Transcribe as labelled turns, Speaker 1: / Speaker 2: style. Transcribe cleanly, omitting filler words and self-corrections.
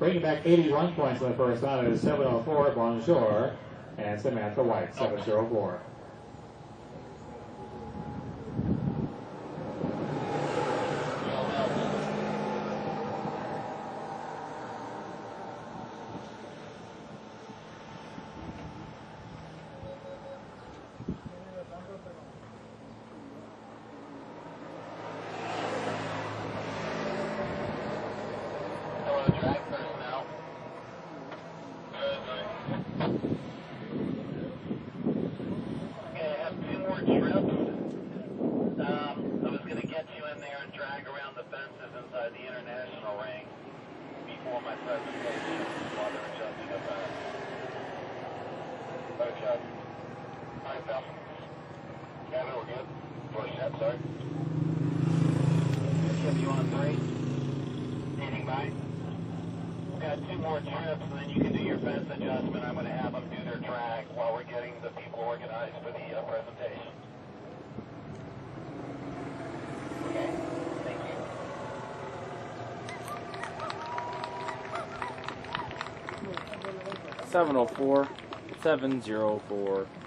Speaker 1: Bringing back 81 points in the first round is 704 Bonjour and Samantha White, 704.
Speaker 2: Seven 704.